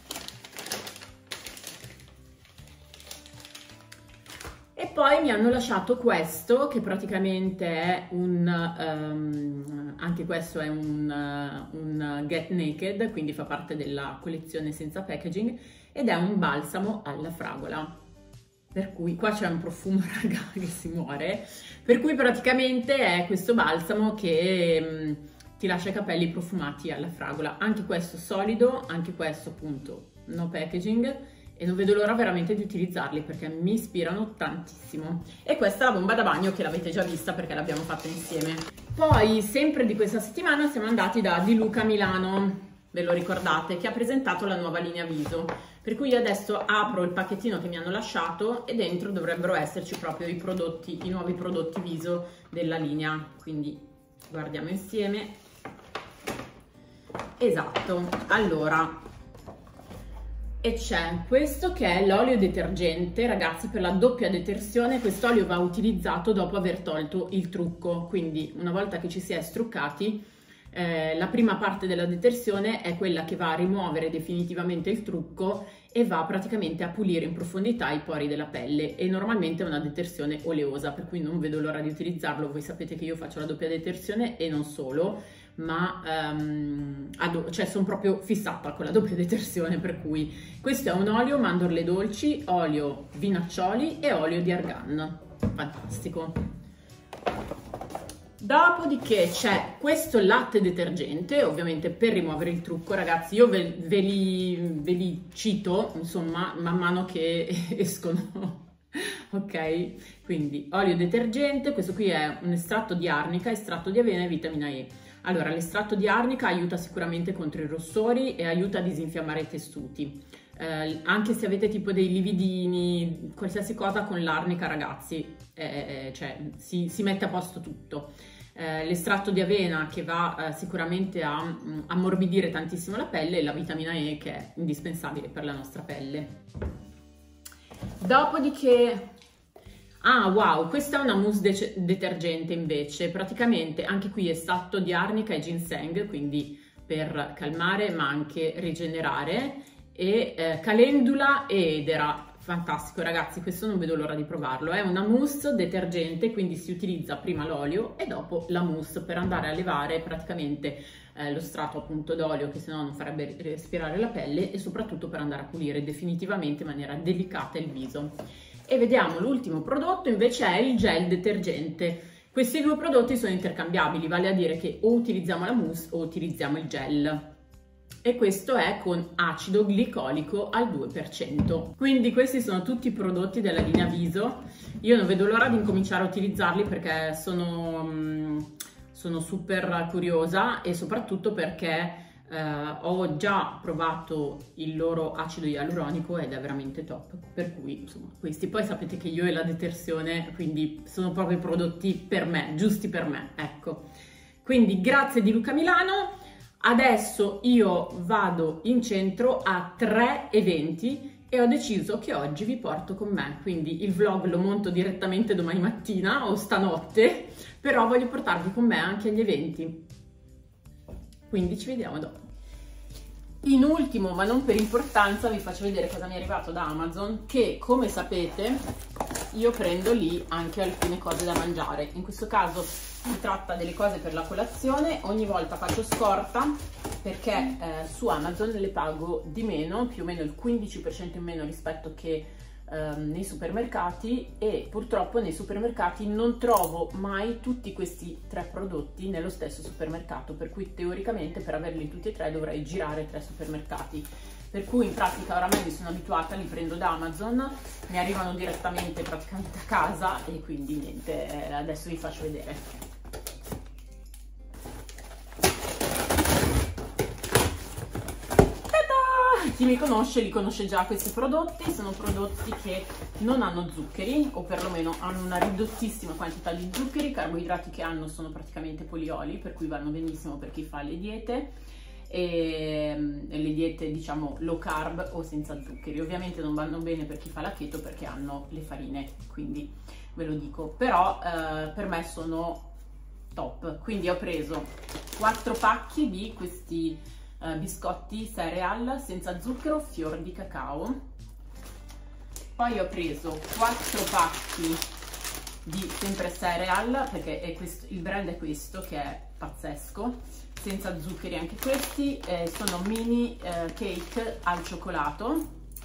E poi mi hanno lasciato questo che praticamente è un, um, anche questo è un, uh, un Get Naked, quindi fa parte della collezione senza packaging ed è un balsamo alla fragola. Per cui qua c'è un profumo, raga, che si muore. Per cui praticamente è questo balsamo che um, ti lascia i capelli profumati alla fragola. Anche questo solido, anche questo appunto no packaging. E non vedo l'ora veramente di utilizzarli perché mi ispirano tantissimo. E questa è la bomba da bagno che l'avete già vista perché l'abbiamo fatta insieme. Poi, sempre di questa settimana, siamo andati da Di Luca Milano, ve lo ricordate, che ha presentato la nuova linea viso. Per cui io adesso apro il pacchettino che mi hanno lasciato e dentro dovrebbero esserci proprio i prodotti, i nuovi prodotti viso della linea. Quindi guardiamo insieme. Esatto, allora... E c'è questo che è l'olio detergente, ragazzi, per la doppia detersione. Quest'olio va utilizzato dopo aver tolto il trucco, quindi una volta che ci si è struccati, eh, la prima parte della detersione è quella che va a rimuovere definitivamente il trucco e va praticamente a pulire in profondità i pori della pelle, e normalmente è una detersione oleosa, per cui non vedo l'ora di utilizzarlo. Voi sapete che io faccio la doppia detersione e non solo, ma um, cioè sono proprio fissata con la doppia detersione, per cui questo è un olio mandorle dolci, olio vinaccioli e olio di argan, fantastico. Dopodiché c'è questo latte detergente, ovviamente per rimuovere il trucco, ragazzi. Io ve, ve, li, ve li cito insomma man mano che escono. Ok, quindi olio detergente, questo qui è un estratto di arnica, estratto di avena e vitamina E. Allora, l'estratto di arnica aiuta sicuramente contro i rossori e aiuta a disinfiammare i tessuti. Eh, anche se avete tipo dei lividini, qualsiasi cosa con l'arnica, ragazzi, eh, cioè si, si mette a posto tutto. Eh, l'estratto di avena che va eh, sicuramente a um, ammorbidire tantissimo la pelle, e la vitamina E che è indispensabile per la nostra pelle. Dopodiché... Ah, wow, questa è una mousse de detergente invece, praticamente anche qui estratto di arnica e ginseng, quindi per calmare ma anche rigenerare, e eh, calendula e edera. Fantastico, ragazzi, questo non vedo l'ora di provarlo. È una mousse detergente, quindi si utilizza prima l'olio e dopo la mousse per andare a levare praticamente eh, lo strato appunto d'olio, che sennò non farebbe respirare la pelle, e soprattutto per andare a pulire definitivamente in maniera delicata il viso. E vediamo, l'ultimo prodotto invece è il gel detergente. Questi due prodotti sono intercambiabili, vale a dire che o utilizziamo la mousse o utilizziamo il gel. E questo è con acido glicolico al due per cento. Quindi questi sono tutti i prodotti della linea viso. Io non vedo l'ora di incominciare a utilizzarli perché sono, sono super curiosa, e soprattutto perché Uh, ho già provato il loro acido ialuronico ed è veramente top, per cui insomma questi, poi sapete che io e la detersione, quindi sono proprio prodotti per me, giusti per me, ecco. Quindi grazie Di Luca Milano. Adesso io vado in centro a tre eventi e ho deciso che oggi vi porto con me, quindi il vlog lo monto direttamente domani mattina o stanotte, però voglio portarvi con me anche agli eventi, quindi ci vediamo dopo. In ultimo, ma non per importanza, vi faccio vedere cosa mi è arrivato da Amazon, che come sapete io prendo lì anche alcune cose da mangiare. In questo caso si tratta delle cose per la colazione, ogni volta faccio scorta perché eh, su Amazon le pago di meno, più o meno il quindici per cento in meno rispetto che eh, nei supermercati, e purtroppo nei supermercati non trovo mai tutti questi tre prodotti nello stesso supermercato, per cui teoricamente per averli tutti e tre dovrei girare tre supermercati. Per cui in pratica oramai mi sono abituata, li prendo da Amazon, mi arrivano direttamente praticamente a casa e quindi niente, adesso vi faccio vedere. Chi mi conosce li conosce già questi prodotti, sono prodotti che non hanno zuccheri o perlomeno hanno una ridottissima quantità di zuccheri, i carboidrati che hanno sono praticamente polioli, per cui vanno benissimo per chi fa le diete, e le diete diciamo low carb o senza zuccheri. Ovviamente non vanno bene per chi fa la keto perché hanno le farine, quindi ve lo dico, però eh, per me sono top. Quindi ho preso quattro pacchi di questi Uh, biscotti cereal senza zucchero fior di cacao, poi ho preso quattro pacchi di sempre cereal, perché è questo, il brand è questo che è pazzesco, senza zuccheri anche questi, eh, sono mini eh, cake al cioccolato.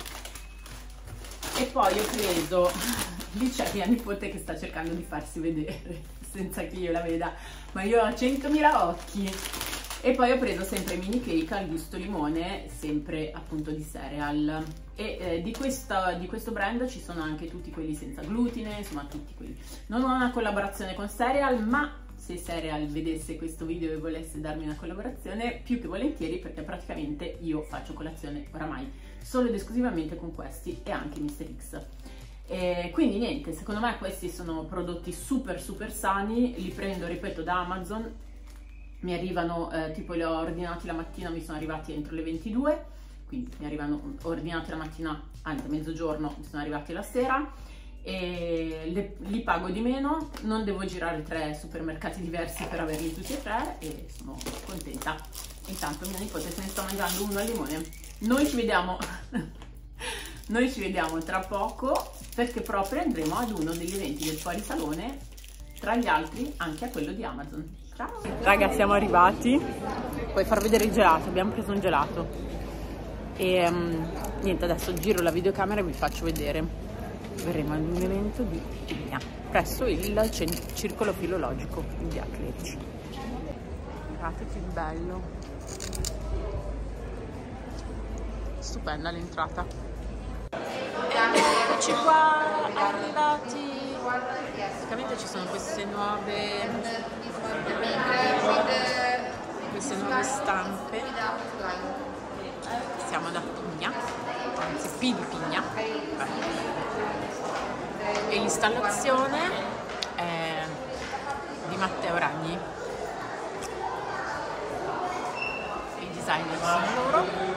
E poi ho preso, lì c'è mia nipote che sta cercando di farsi vedere senza che io la veda, ma io ho centomila occhi. E poi ho preso sempre mini cake al gusto limone, sempre appunto di cereal. E eh, di, questa, di questo brand ci sono anche tutti quelli senza glutine, insomma tutti quelli. Non ho una collaborazione con Cereal, ma se Cereal vedesse questo video e volesse darmi una collaborazione, più che volentieri, perché praticamente io faccio colazione oramai solo ed esclusivamente con questi e anche mister X. E quindi niente, secondo me questi sono prodotti super super sani, li prendo, ripeto, da Amazon. Mi arrivano, eh, tipo li ho ordinati la mattina, mi sono arrivati entro le ventidue, quindi mi arrivano ordinati la mattina, anzi a mezzogiorno, mi sono arrivati la sera, e le, li pago di meno, non devo girare tre supermercati diversi per averli tutti e tre e sono contenta. Intanto mia nipote se ne sta mangiando uno al limone. Noi ci vediamo, noi ci vediamo tra poco, perché proprio andremo ad uno degli eventi del fuorisalone, tra gli altri anche a quello di Amazon. Ciao. Raga, siamo arrivati. Puoi far vedere il gelato, abbiamo preso un gelato e um, niente, adesso giro la videocamera e vi faccio vedere. Verremo ad un evento di Pigna presso il circolo filologico di via Clerici. Guardate che bello, stupenda l'entrata. Eccoci qua, arrivati. Praticamente ci sono queste nuove queste nuove stampe. Siamo da Pigna, anzi P di Pigna, e l'installazione è di Matteo Ragni. I designer sono loro.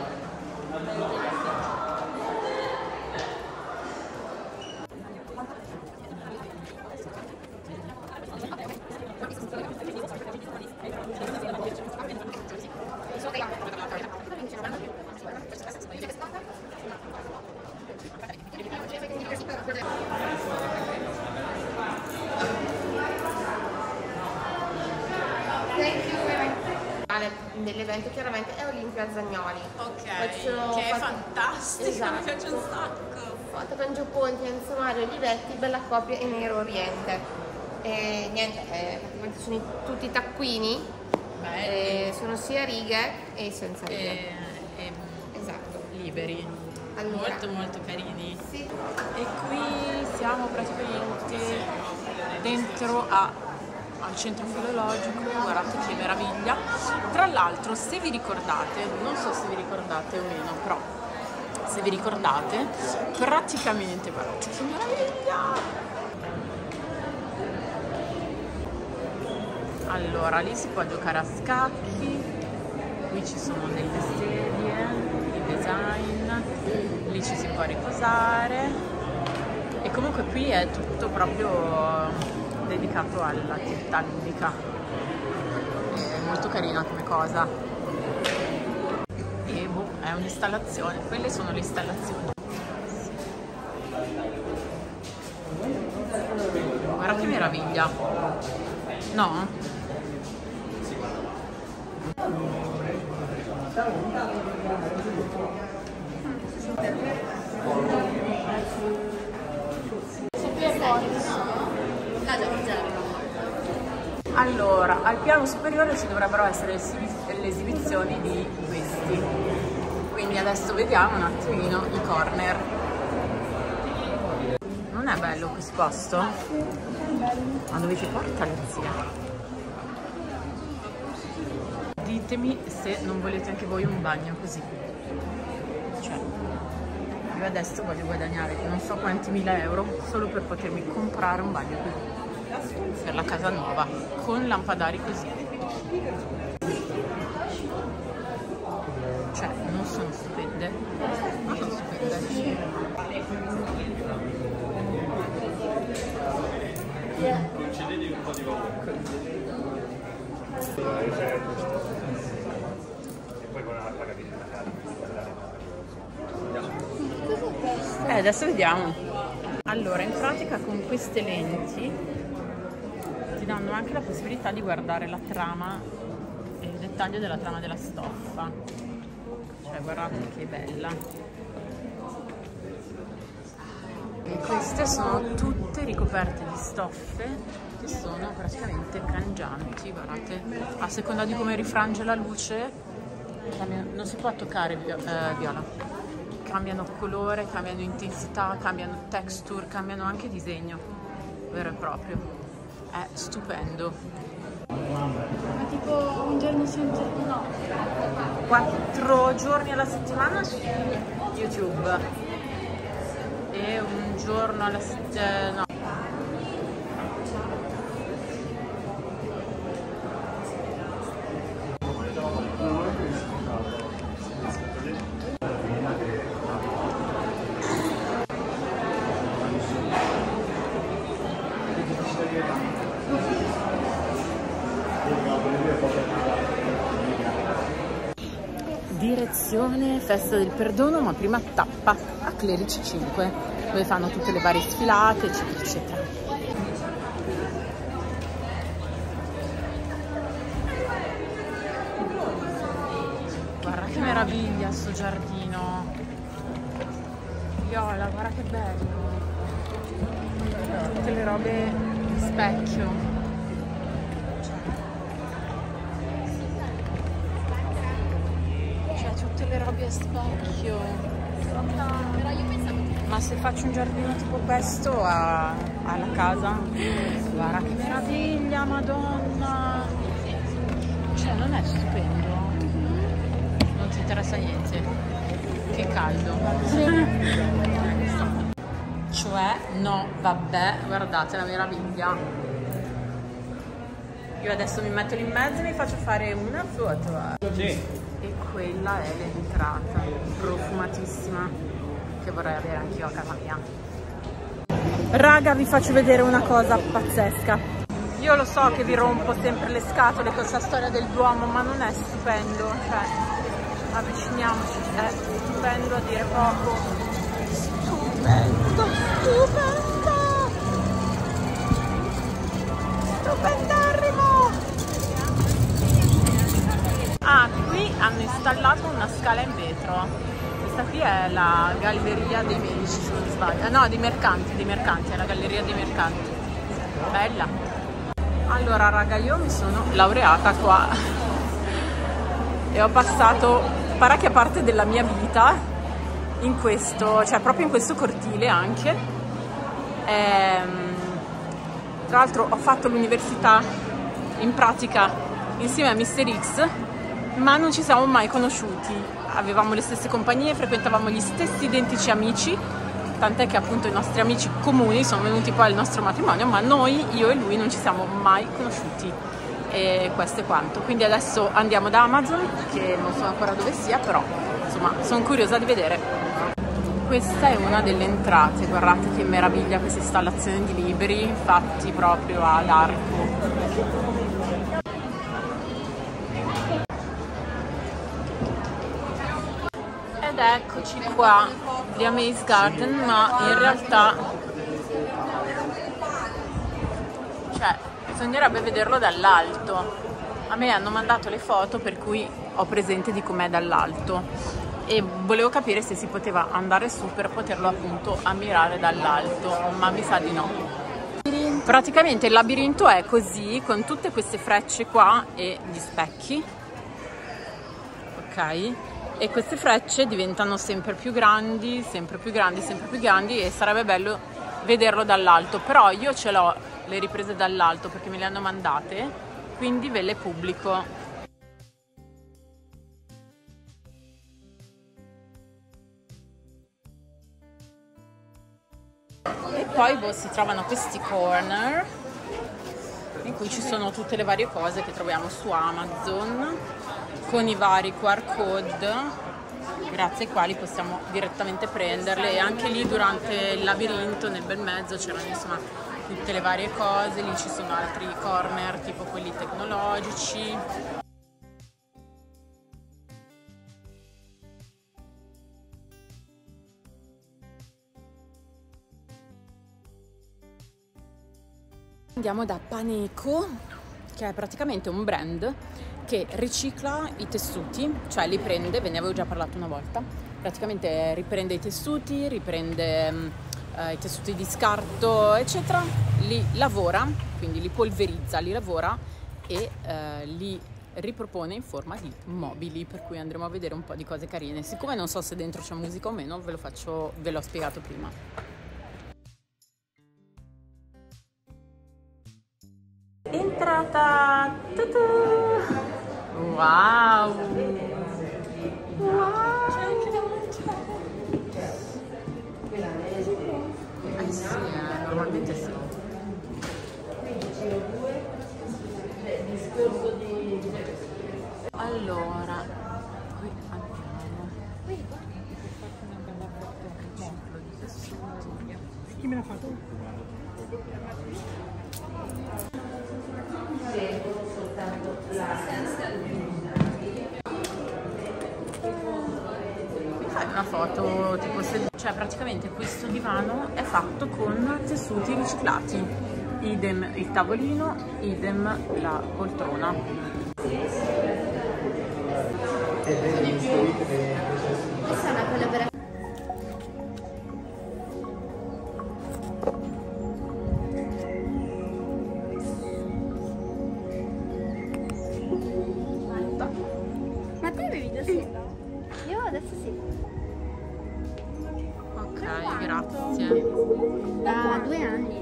Dell'evento chiaramente è Olimpia Zagnoli. Ok, Faccio, che è fatto, fantastico, esatto, mi piace un sacco. Ho fatto con Gio Ponti, Enzo Mario, Olivetti, Bella Coppia e Nero Oriente. E niente, eh, praticamente sono i, tutti taccuini, eh, sono sia righe e senza righe. E, e esatto. Liberi, Allora. molto molto carini. Sì. E qui siamo praticamente dentro a al centro filologico, guardate che meraviglia. Tra l'altro, se vi ricordate, non so se vi ricordate o meno, però se vi ricordate, praticamente, guardate che meraviglia. Allora, lì si può giocare a scacchi, qui ci sono delle sedie, i design, lì ci si può riposare e comunque qui è tutto proprio dedicato all'attività ludica, è molto carina come cosa e boh, è un'installazione, quelle sono le installazioni. Guarda che meraviglia, no? Allora, al piano superiore ci dovrebbero essere le esibizioni di questi, quindi adesso vediamo un attimino i corner. Non è bello questo posto? Ma dove ci porta la zia? Ditemi se non volete anche voi un bagno così. Cioè, io adesso voglio guadagnare non so quanti mila euro solo per potermi comprare un bagno così per la casa nuova con lampadari così. Cioè, non sono stupende, ma sono stupende. Concedetevi un po' di roba. E poi con la pagamento della casa. Eh, adesso vediamo. Allora, in pratica con queste lenti ti danno anche la possibilità di guardare la trama e il dettaglio della trama della stoffa. Cioè, guardate che bella. E queste sono tutte ricoperte di stoffe che sono praticamente cangianti, guardate, a seconda di come rifrange la luce non si può toccare eh, viola, cambiano colore, cambiano intensità, cambiano texture, cambiano anche disegno vero e proprio, è stupendo. Ma tipo un giorno sì, un giorno no? Quattro giorni alla settimana su YouTube e un giorno alla settimana, no. Direzione Festa del Perdono, ma prima tappa a Clerici cinque, dove fanno tutte le varie sfilate, eccetera, eccetera. Guarda che meraviglia sto giardino. Viola, guarda che bello. Tutte le robe in specchio. Tutte le robe a specchio. Ma se faccio un giardino tipo questo a, alla casa, guarda che meraviglia, madonna, cioè non è stupendo? Non ti interessa niente, che caldo. Cioè no, vabbè, guardate la meraviglia. Io adesso mi metto lì in mezzo e mi faccio fare una foto. Sì. E quella è l'entrata, profumatissima, che vorrei avere anch'io a casa mia. Raga, vi faccio vedere una cosa pazzesca. Io lo so che vi rompo sempre le scatole con questa storia del Duomo, ma non è stupendo, cioè avviciniamoci, è stupendo a dire poco. Stupendo, stupendo, stupendarrimo. Ah, qui hanno installato una scala in vetro. Questa qui è la galleria dei medici, se non sbaglio. Ah, no, dei mercanti, dei mercanti, è la galleria dei mercanti. Bella. Allora, raga, io mi sono laureata qua e ho passato parecchia parte della mia vita in questo, cioè proprio in questo cortile anche. Ehm, tra l'altro ho fatto l'università in pratica insieme a mister X, ma non ci siamo mai conosciuti, avevamo le stesse compagnie, frequentavamo gli stessi identici amici, tant'è che appunto i nostri amici comuni sono venuti poi al nostro matrimonio, ma noi, io e lui, non ci siamo mai conosciuti. E questo è quanto. Quindi adesso andiamo da Amazon, che non so ancora dove sia, però insomma sono curiosa di vedere. Questa è una delle entrate, guardate che meraviglia questa installazione di libri fatti proprio ad arco. Ed eccoci qua, di Amaze Garden, ma in realtà, cioè, bisognerebbe vederlo dall'alto. A me hanno mandato le foto per cui ho presente di com'è dall'alto e volevo capire se si poteva andare su per poterlo appunto ammirare dall'alto, ma mi sa di no. Praticamente il labirinto è così, con tutte queste frecce qua e gli specchi, ok? E queste frecce diventano sempre più grandi, sempre più grandi, sempre più grandi e sarebbe bello vederlo dall'alto, però io ce l'ho le riprese dall'alto perché me le hanno mandate, quindi ve le pubblico. E poi boh, si trovano questi corner in cui ci sono tutte le varie cose che troviamo su Amazon con i vari Q R code grazie ai quali possiamo direttamente prenderle, e anche lì durante il labirinto nel bel mezzo c'erano insomma tutte le varie cose. Lì ci sono altri corner tipo quelli tecnologici. Andiamo da Paneco, che è praticamente un brand che ricicla i tessuti, cioè li prende, ve ne avevo già parlato una volta, praticamente riprende i tessuti, riprende eh, i tessuti di scarto eccetera, li lavora, quindi li polverizza, li lavora e eh, li ripropone in forma di mobili, per cui andremo a vedere un po' di cose carine. Siccome non so se dentro c'è musica o meno, ve lo faccio, ve l'ho spiegato prima. Entrata! Ta-ta! Wow! Wow! Eh sì, eh, normalmente sì. Allora, qui andiamo. Chi me l'ha fatto? Fai una foto tipo se... cioè praticamente questo divano è fatto con tessuti riciclati, idem il tavolino, idem la poltrona. Questa è una collaborazione. Ma te bevi da sola? Io adesso sì. Ok, grazie. Da due anni.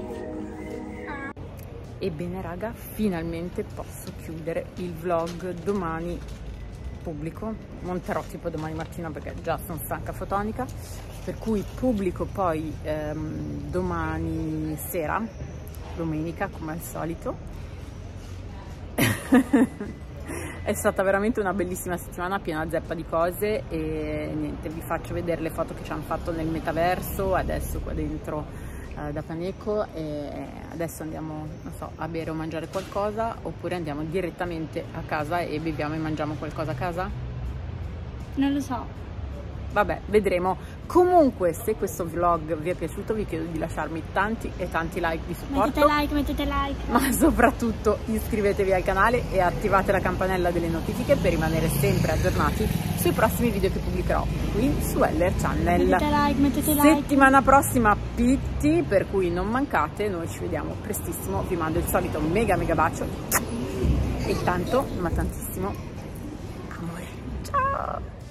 Ebbene raga, finalmente posso chiudere il vlog. Domani pubblico, monterò tipo domani mattina perché già sono stanca fotonica, per cui pubblico poi ehm, domani sera, domenica come al solito. È stata veramente una bellissima settimana, piena zeppa di cose, e niente, vi faccio vedere le foto che ci hanno fatto nel metaverso adesso qua dentro eh, da Paneco, e adesso andiamo, non so, a bere o mangiare qualcosa, oppure andiamo direttamente a casa e beviamo e mangiamo qualcosa a casa? Non lo so. Vabbè, vedremo. Comunque, se questo vlog vi è piaciuto, vi chiedo di lasciarmi tanti e tanti like di supporto. Mettete like, mettete like. Ma soprattutto iscrivetevi al canale e attivate la campanella delle notifiche per rimanere sempre aggiornati sui prossimi video che pubblicherò qui su Eller Channel. Mettete like, mettete like. Settimana prossima Pitti, per cui non mancate, noi ci vediamo prestissimo, vi mando il solito mega mega bacio e tanto, ma tantissimo amore. Ciao!